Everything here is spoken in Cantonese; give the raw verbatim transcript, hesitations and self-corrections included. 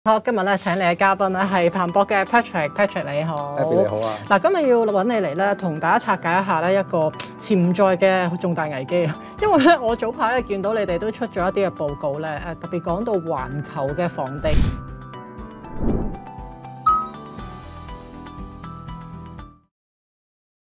好，今日咧請你嘅嘉賓咧係彭博嘅 Patrick，Patrick 你好 ，Abby 你好啊！ 嗱，今日要揾你嚟咧，同大家拆解一下咧一個潛在嘅重大危機啊！因為咧我早排咧見到你哋都出咗一啲嘅報告咧，誒特別講到環球嘅房地